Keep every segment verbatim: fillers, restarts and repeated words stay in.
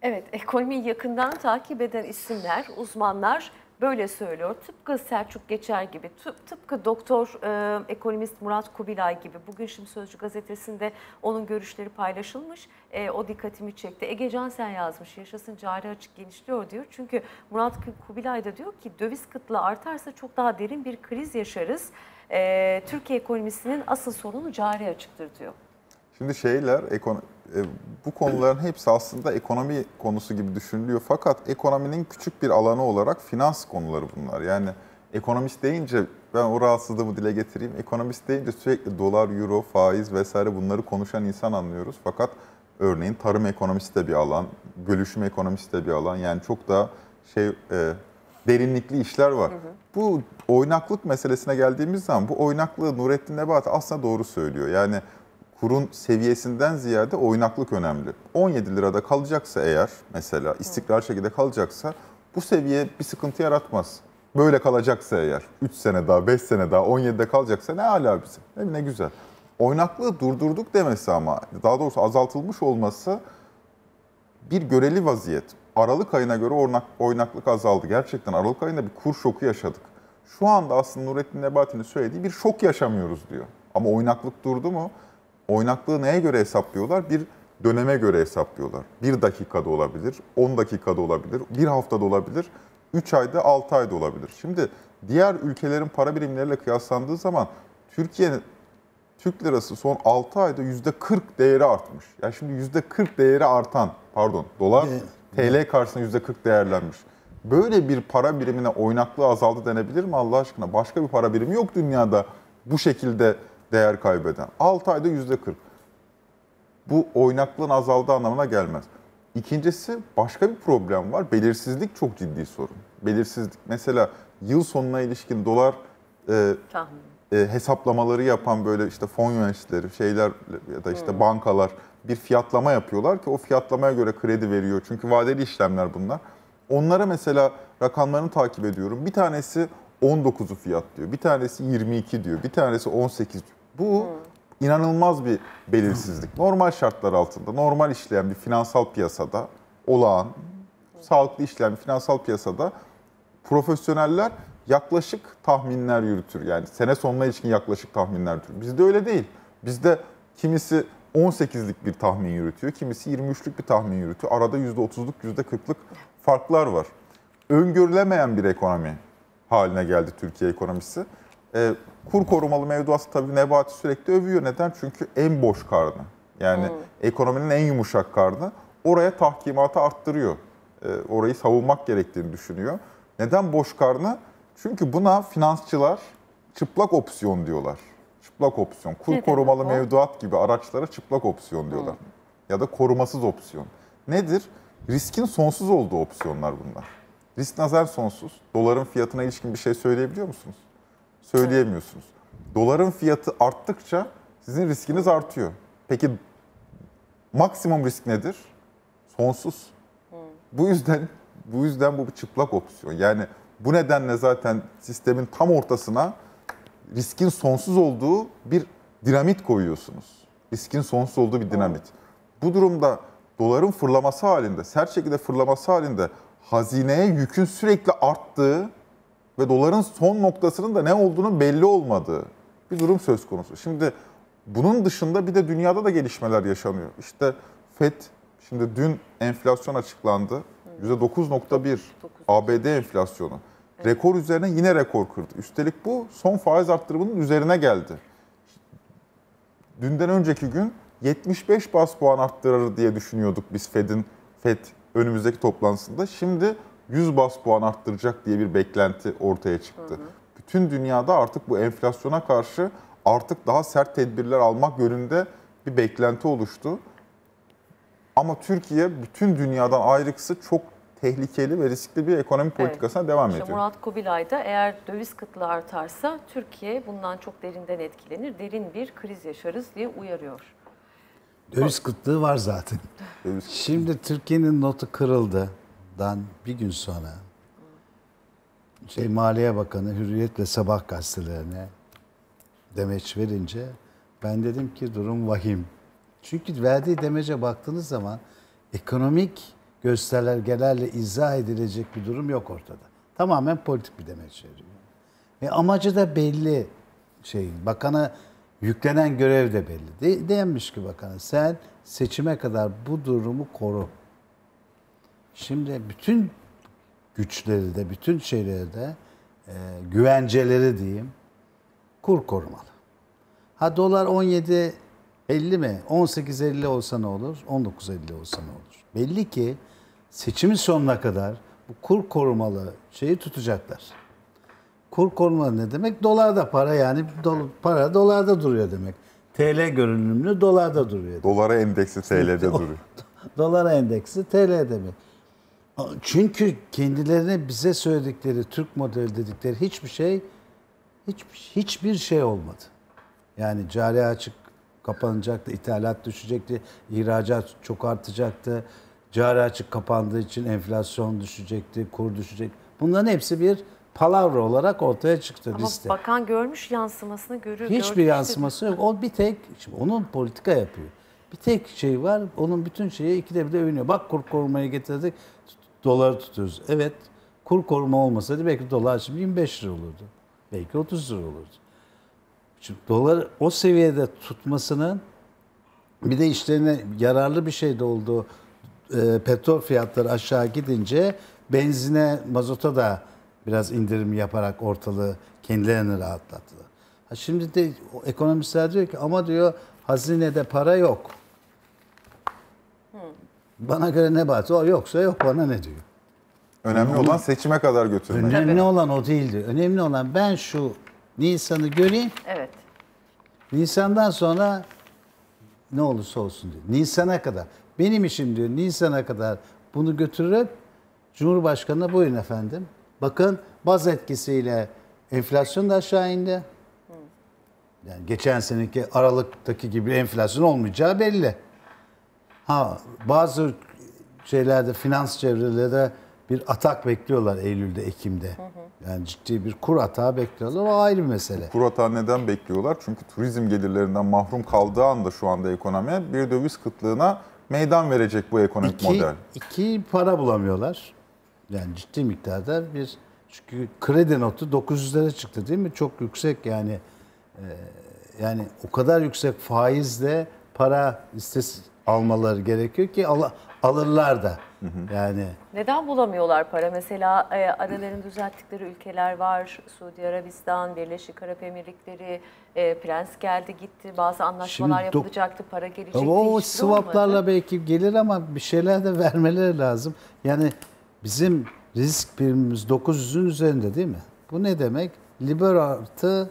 Evet, ekonomiyi yakından takip eden isimler, uzmanlar böyle söylüyor. Tıpkı Selçuk Geçer gibi, tıpkı doktor e, ekonomist Murat Kubilay gibi. Bugün şimdi Sözcü gazetesinde onun görüşleri paylaşılmış. E, o dikkatimi çekti. Ege Cansen yazmış, yaşasın cari açık genişliyor diyor. Çünkü Murat Kubilay da diyor ki döviz kıtlığı artarsa çok daha derin bir kriz yaşarız. E, Türkiye ekonomisinin asıl sorunu cari açıktır diyor. Şimdi şeyler, ekonomi, bu konuların hepsi aslında ekonomi konusu gibi düşünülüyor. Fakat ekonominin küçük bir alanı olarak finans konuları bunlar. Yani ekonomist deyince, ben o rahatsızlığımı dile getireyim. Ekonomist deyince sürekli dolar, euro, faiz vesaire bunları konuşan insan anlıyoruz. Fakat örneğin tarım ekonomisi de bir alan, bölüşüm ekonomisi de bir alan. Yani çok daha şey e, derinlikli işler var. Hı hı. Bu oynaklık meselesine geldiğimiz zaman bu oynaklığı Nurettin Nebati aslında doğru söylüyor. Yani kurun seviyesinden ziyade oynaklık önemli. on yedi lirada kalacaksa eğer, mesela istikrar şekilde kalacaksa bu seviye bir sıkıntı yaratmaz. Böyle kalacaksa eğer, üç sene daha, beş sene daha on yedide kalacaksa ne âlâ bize. Ne, ne güzel. Oynaklığı durdurduk demesi ama, daha doğrusu azaltılmış olması bir göreli vaziyet. Aralık ayına göre oynak, oynaklık azaldı. Gerçekten Aralık ayında bir kur şoku yaşadık. Şu anda aslında Nurettin Nebati'nin söylediği bir şok yaşamıyoruz diyor. Ama oynaklık durdu mu? Oynaklığı neye göre hesaplıyorlar? Bir döneme göre hesaplıyorlar. Bir dakikada olabilir, on dakikada olabilir, bir haftada olabilir, üç ayda, altı ayda olabilir. Şimdi diğer ülkelerin para birimleriyle kıyaslandığı zaman Türkiye'nin Türk lirası son altı ayda yüzde kırk değeri artmış. Yani şimdi yüzde kırk değeri artan, pardon dolar T L karşısında yüzde kırk değerlenmiş. Böyle bir para birimine oynaklığı azaldı denebilir mi Allah aşkına? Başka bir para birimi yok dünyada bu şekilde değer kaybeden. altı ayda yüzde kırk. Bu oynaklığın azaldığı anlamına gelmez. İkincisi başka bir problem var. Belirsizlik çok ciddi sorun. Belirsizlik. Mesela yıl sonuna ilişkin dolar e, e, hesaplamaları yapan böyle işte fon yöneticileri, şeyler ya da işte hmm. bankalar bir fiyatlama yapıyorlar ki o fiyatlamaya göre kredi veriyor. Çünkü vadeli işlemler bunlar. Onlara mesela rakamlarını takip ediyorum. Bir tanesi on dokuzu fiyat diyor. Bir tanesi yirmi iki diyor. Bir tanesi on sekiz diyor. Bu hmm. inanılmaz bir belirsizlik. Normal şartlar altında, normal işleyen bir finansal piyasada, olağan, hmm. sağlıklı işleyen bir finansal piyasada profesyoneller yaklaşık tahminler yürütür. Yani sene sonuna ilişkin yaklaşık tahminler yürütür. Bizde öyle değil. Bizde kimisi on sekizlik bir tahmin yürütüyor, kimisi yirmi üçlük bir tahmin yürütüyor. Arada yüzde otuzluk, yüzde kırklık farklar var. Öngörülemeyen bir ekonomi haline geldi Türkiye ekonomisi. Ee, kur korumalı mevduatı tabii Nebati sürekli övüyor. Neden? Çünkü en boş karnı. Yani hmm. ekonominin en yumuşak karnı. Oraya tahkimatı arttırıyor. Ee, orayı savunmak gerektiğini düşünüyor. Neden boş karnı? Çünkü buna finansçılar çıplak opsiyon diyorlar. Çıplak opsiyon. Kur Nedir korumalı o? mevduat gibi araçlara çıplak opsiyon diyorlar. Hmm. Ya da korumasız opsiyon. Nedir? Riskin sonsuz olduğu opsiyonlar bunlar. Risk nazar sonsuz. Doların fiyatına ilişkin bir şey söyleyebiliyor musunuz? Söyleyemiyorsunuz. Doların fiyatı arttıkça sizin riskiniz artıyor. Peki maksimum risk nedir? Sonsuz. Hmm. Bu yüzden bu yüzden bu bir çıplak opsiyon. Yani bu nedenle zaten sistemin tam ortasına riskin sonsuz olduğu bir dinamit koyuyorsunuz. Riskin sonsuz olduğu bir dinamit. Hmm. Bu durumda doların fırlaması halinde, sert şekilde fırlaması halinde hazineye yükün sürekli arttığı ve doların son noktasının da ne olduğunu belli olmadığı bir durum söz konusu. Şimdi bunun dışında bir de dünyada da gelişmeler yaşanıyor. İşte Fed, şimdi dün enflasyon açıklandı. yüzde dokuz nokta bir A B D enflasyonu. Evet. Rekor üzerine yine rekor kırdı. Üstelik bu son faiz arttırımının üzerine geldi. Dünden önceki gün yetmiş beş bas puan arttırır diye düşünüyorduk biz Fed'in Fed önümüzdeki toplantısında. Şimdi yüz bas puan arttıracak diye bir beklenti ortaya çıktı. Hı hı. Bütün dünyada artık bu enflasyona karşı artık daha sert tedbirler almak yönünde bir beklenti oluştu. Ama Türkiye bütün dünyadan ayrıksı çok tehlikeli ve riskli bir ekonomi politikasına evet. devam ediyor. İşte Murat Kubilay da eğer döviz kıtlığı artarsa Türkiye bundan çok derinden etkilenir, derin bir kriz yaşarız diye uyarıyor. Döviz kıtlığı var zaten. Döviz Şimdi Türkiye'nin notu kırıldıdan bir gün sonra şey Maliye Bakanı Hürriyet ve Sabah gazetelerine demeç verince ben dedim ki durum vahim. Çünkü verdiği demece baktığınız zaman ekonomik göstergelerle izah edilecek bir durum yok ortada. Tamamen politik bir demeç veriyor. Ve amacı da belli şeyin. Bakana yüklenen görev de belli. De, denmiş ki bakana sen seçime kadar bu durumu koru. Şimdi bütün güçleri de, bütün şeyleri de e, güvenceleri diyeyim kur korumalı. Ha dolar on yedi elli mi? on sekiz elli olsa ne olur? on dokuz elli olsa ne olur? Belli ki seçimin sonuna kadar bu kur korumalı şeyi tutacaklar. Kur korumalı ne demek? Dolarda para yani do, para dolarda duruyor demek. T L görünümlü dolarda duruyor demek. Dolara endeksi T L'de duruyor. Dolara endeksi T L demek. Çünkü kendilerine bize söyledikleri Türk modeli dedikleri hiçbir şey hiç, hiçbir şey olmadı. Yani cari açık kapanacaktı, ithalat düşecekti, ihracat çok artacaktı. Cari açık kapandığı için enflasyon düşecekti, kur düşecek. Bunların hepsi bir palavra olarak ortaya çıktı Ama liste. bakan görmüş yansımasını görüyor. Hiçbir yansıması yok. O bir tek, şimdi onun politika yapıyor. Bir tek şey var, onun bütün şeyi ikide bir de övünüyor. Bak kur korumayı getirdik, doları tutuyoruz. Evet, kur koruma olmasaydı belki dolar şimdi yirmi beş lira olurdu. Belki otuz lira olurdu. Şimdi dolar o seviyede tutmasının bir de işlerine yararlı bir şey de oldu. E, petrol fiyatları aşağı gidince benzine, mazota da biraz indirim yaparak ortalığı kendilerini rahatlattılar. Ha şimdi de o ekonomistler diyor ki ama diyor hazinede para yok. Hmm. Bana göre ne varsa o yoksa yok bana ne diyor. Önemli olan seçime kadar götürmek. Önemli Tabii. olan o değildi. Önemli olan ben şu Nisan'ı göreyim. Evet. Nisan'dan sonra ne olursa olsun diyor. Nisan'a kadar. Benim işim diyor Nisan'a kadar bunu götürüp Cumhurbaşkanı'na buyurun efendim. Bakın baz etkisiyle enflasyon da aşağı indi. Yani geçen seneki Aralık'taki gibi enflasyon olmayacağı belli. Ha bazı şeylerde finans çevrelerinde bir atak bekliyorlar Eylül'de, Ekim'de. Hı hı. Yani ciddi bir kur atağı bekliyorlar. O ayrı bir mesele. Kur atağı neden bekliyorlar? Çünkü turizm gelirlerinden mahrum kaldığı anda şu anda ekonomi bir döviz kıtlığına meydan verecek bu ekonomik İki, model. iki para bulamıyorlar. Yani ciddi miktarda bir çünkü kredi notu dokuz yüzlere çıktı değil mi? Çok yüksek yani. E, yani o kadar yüksek faizle para listesi almaları gerekiyor ki al, alırlar da. Hı hı. Yani neden bulamıyorlar para? Mesela e, aralarını düzelttikleri ülkeler var. Suudi Arabistan, Birleşik Arap Emirlikleri, e, Prens geldi gitti. Bazı anlaşmalar Şimdi yapılacaktı, para gelecekti. o hiçbiri swaplarla olmadı. belki gelir ama bir şeyler de vermeleri lazım. Yani bizim risk primimiz dokuz yüzün üzerinde değil mi? Bu ne demek? Libor artı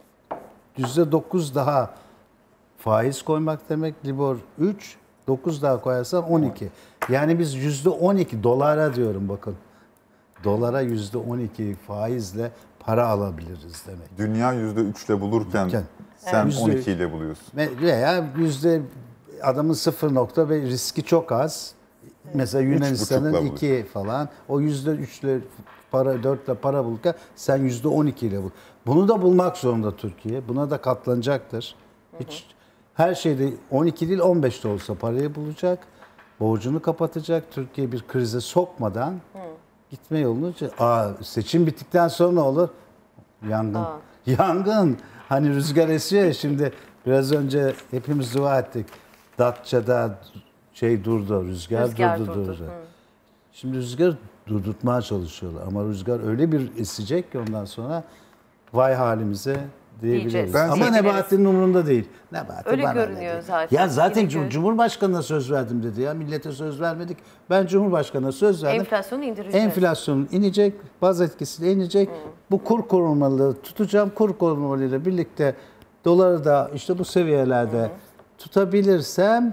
yüzde dokuz daha faiz koymak demek. Libor üç, dokuz daha koyarsan on iki. Yani biz yüzde on iki dolara diyorum bakın. Dolara yüzde on iki faizle para alabiliriz demek. Dünya yüzde üçle bulurken Bulurken, sen evet. on iki ile buluyorsun. Veya yüzde adamın sıfır nokta ve riski çok az. Mesela Yunanistan'ın iki falan. O yüzde üçle para, dörtle para bulurken sen yüzde on iki ile bul. Bunu da bulmak zorunda Türkiye. Buna da katlanacaktır. Hiç her şeyde on iki değil on beşte olsa parayı bulacak. Borcunu kapatacak. Türkiye bir krize sokmadan gitme yolunu. Aa, seçim bittikten sonra ne olur? Yangın. Aa. Yangın. Hani rüzgar esiyor ya şimdi biraz önce hepimiz dua ettik. Datça'da şey durdu, rüzgar, rüzgar durdu, durdu. durdu. Şimdi rüzgar durdurtmaya çalışıyorlar ama rüzgar öyle bir esecek ki ondan sonra vay halimize diyebiliriz. Ben ama Nebati'nin umurunda değil. Nebati öyle bana görünüyor ne zaten. Ya zaten Cum- Cumhurbaşkanı'na söz verdim dedi ya. Millete söz vermedik. Ben Cumhurbaşkanı'na söz verdim. Enflasyonu indireceğiz. Enflasyon inecek, baz etkisiyle inecek. Hmm. Bu kur korumalı tutacağım. Kur korumalıyla birlikte doları da işte bu seviyelerde hmm. tutabilirsem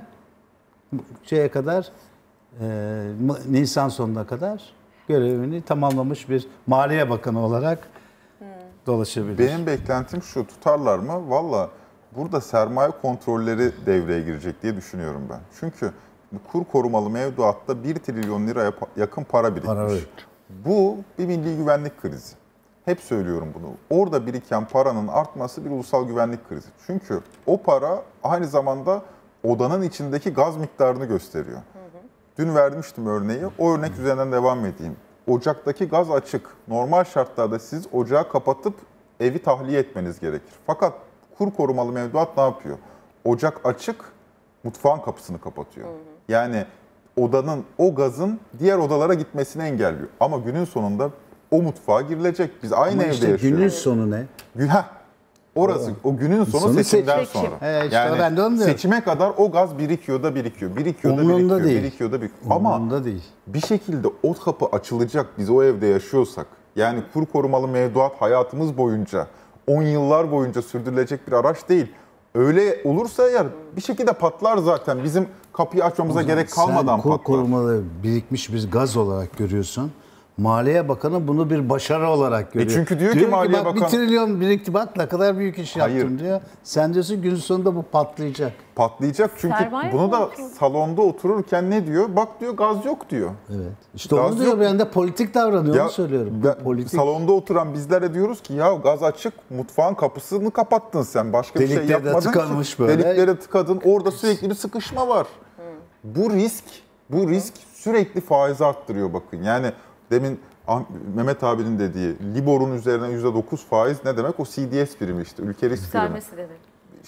şeye kadar e, Nisan sonuna kadar görevini tamamlamış bir Maliye Bakanı olarak hmm. dolaşabilir. Benim beklentim şu, tutarlar mı? Valla burada sermaye kontrolleri devreye girecek diye düşünüyorum ben. Çünkü kur korumalı mevduatta bir trilyon liraya yakın para birikmiş. Para evet. Bu bir milli güvenlik krizi. Hep söylüyorum bunu. Orada biriken paranın artması bir ulusal güvenlik krizi. Çünkü o para aynı zamanda odanın içindeki gaz miktarını gösteriyor. Hı hı. Dün vermiştim örneği. O örnek üzerinden devam edeyim. Ocaktaki gaz açık. Normal şartlarda siz ocağı kapatıp evi tahliye etmeniz gerekir. Fakat kur korumalı mevduat ne yapıyor? Ocak açık, mutfağın kapısını kapatıyor. Hı hı. Yani odanın, o gazın diğer odalara gitmesini engelliyor. Ama günün sonunda o mutfağa girilecek. Biz aynı Ama evde işte yaşıyoruz. günün sonu ne? Gün, heh, orası o, o günün sonu, Sonu seçimden seçim. sonra. He, işte yani ben de onu diyorum. seçime kadar o gaz birikiyor da birikiyor, birikiyor da Umurunda birikiyor, değil. birikiyor da birikiyor. Ama Umurunda değil. bir şekilde o kapı açılacak biz o evde yaşıyorsak. Yani kur korumalı mevduat hayatımız boyunca, on yıllar boyunca sürdürülecek bir araç değil. Öyle olursa eğer bir şekilde patlar zaten. Bizim kapıyı açmamıza gerek kalmadan Sen kur patlar. korumalı birikmiş bir gaz olarak görüyorsun. Maliye Bakanı bunu bir başarı olarak görüyor. E çünkü diyor ki Maliye bak, Bakanı- bir trilyon birikti bak ne kadar büyük iş Hayır. yaptım diyor. Sen diyorsun gün sonunda bu patlayacak. Patlayacak çünkü Sermaye bunu da kontrolü. salonda otururken ne diyor? Bak diyor gaz yok diyor. Evet. İşte Gaz onu diyor yok. ben de politik davranıyor onu söylüyorum. ben- Politik. Salonda oturan bizlere diyoruz ki ya gaz açık, mutfağın kapısını kapattın sen. Başka bir şey Delikleri de yapmadın tıkanmış ki. böyle. Delikleri tıkadın. Orada sürekli bir sıkışma var. Bu risk, bu risk sürekli faizi arttırıyor bakın. Yani demin Ah- Mehmet abinin dediği Libor'un üzerine yüzde dokuz faiz ne demek? O C D S birimi işte, ülke risk birimi. Yükselmesi demek.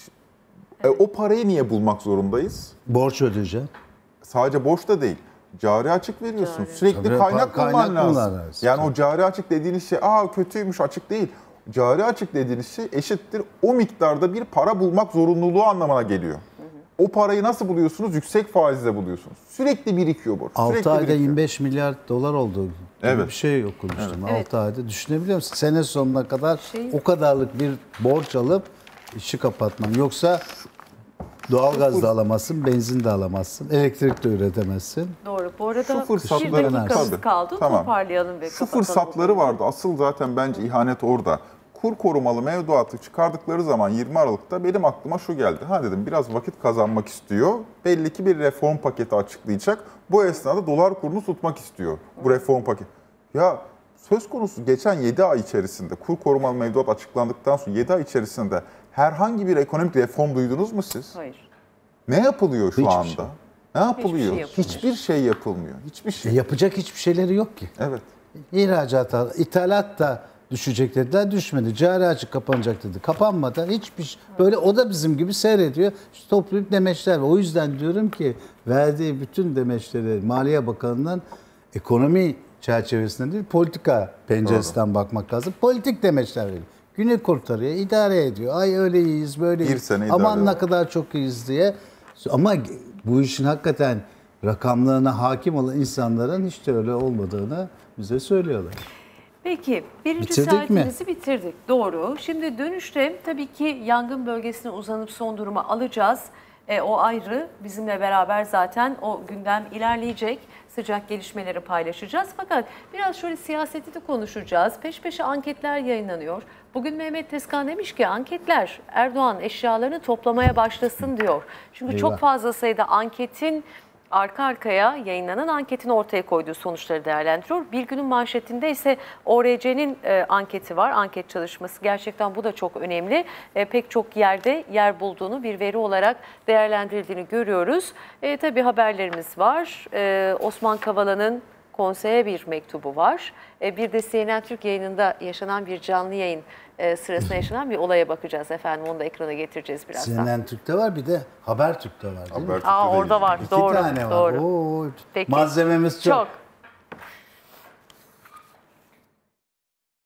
E, o parayı niye bulmak zorundayız? Borç ödeyeceksin. Sadece borç da değil. Cari açık veriyorsun. Cari. Sürekli Tabii, kaynak, kaynak bulman lazım. bulman lazım. Yani o cari açık dediğiniz şey aa kötüymüş, açık değil. Cari açık dediğiniz şey eşittir o miktarda bir para bulmak zorunluluğu anlamına geliyor. O parayı nasıl buluyorsunuz? Yüksek faizle buluyorsunuz. Sürekli birikiyor borç. Sürekli altı ayda birikiyor. yirmi beş milyar dolar oldu. gibi Evet. Bir şey okumuştum. Evet. altı ayda düşünebiliyor musun? Sene sonuna kadar Şey- o kadarlık bir borç alıp işi kapatman. Yoksa doğalgaz da alamazsın, benzin de alamazsın, elektrik de üretemezsin. Doğru. Bu arada Şu bir fırsatları- dakikamız Tabii, kaldı. tamam. Toparlayalım ve Şu kapatalım. fırsatları vardı. Asıl zaten bence ihanet orada. Kur korumalı mevduatı çıkardıkları zaman yirmi Aralık'ta benim aklıma şu geldi. Ha dedim biraz vakit kazanmak istiyor. Belli ki bir reform paketi açıklayacak. Bu esnada dolar kurunu tutmak istiyor bu reform paketi. Ya söz konusu geçen yedi ay içerisinde kur korumalı mevduat açıklandıktan sonra yedi ay içerisinde herhangi bir ekonomik reform duydunuz mu siz? Hayır. Ne yapılıyor şu Hiçbir anda? şey. Ne yapılıyor? Hiçbir şey yapılmıyor. Hiçbir şey yapılmıyor. Hiçbir E, şey. yapacak hiçbir şeyleri yok ki. Evet. İhracata, ithalat da düşecek dediler, düşmedi. Cari açık kapanacak dedi. Kapanmadan hiçbir şey. Böyle o da bizim gibi seyrediyor. İşte toplayıp demeçler var. O yüzden diyorum ki verdiği bütün demeçleri Maliye Bakanı'ndan ekonomi çerçevesinden değil, politika penceresinden bakmak lazım. Politik demeçler veriyor. Günü kurtarıyor, idare ediyor. Ay öyle iyiyiz, böyle Bir iyiyiz. sene idare Aman ne ediyor. kadar çok iyiyiz diye. Ama bu işin hakikaten rakamlarına hakim olan insanların hiç de öyle olmadığını bize söylüyorlar. Peki birinci Bitirdik mi? saatimizi bitirdik. Doğru. Şimdi dönüşte tabii ki yangın bölgesine uzanıp son durumu alacağız. E, o ayrı. Bizimle beraber zaten o gündem ilerleyecek. Sıcak gelişmeleri paylaşacağız. Fakat biraz şöyle siyaseti de konuşacağız. Peş peşe anketler yayınlanıyor. Bugün Mehmet Tezkan demiş ki anketler Erdoğan eşyalarını toplamaya başlasın diyor. Çünkü çok Eyvah. fazla sayıda anketin arka arkaya yayınlanan anketin ortaya koyduğu sonuçları değerlendiriyor. Bir günün manşetinde ise O R C'nin e, anketi var, anket çalışması. Gerçekten bu da çok önemli. E, pek çok yerde yer bulduğunu, bir veri olarak değerlendirildiğini görüyoruz. E, tabii haberlerimiz var. E, Osman Kavala'nın konseye bir mektubu var. E, bir de C N N Türk yayınında yaşanan bir canlı yayın e, sırasında yaşanan bir olaya bakacağız efendim. Onu da ekrana getireceğiz birazdan. C N N Türk'te var bir de Habertürk'te var değil mi? Habertürk'te Aa, değil. orada var. İki Doğru. tane var. Doğru. Oo, Peki. malzememiz çok. Çok.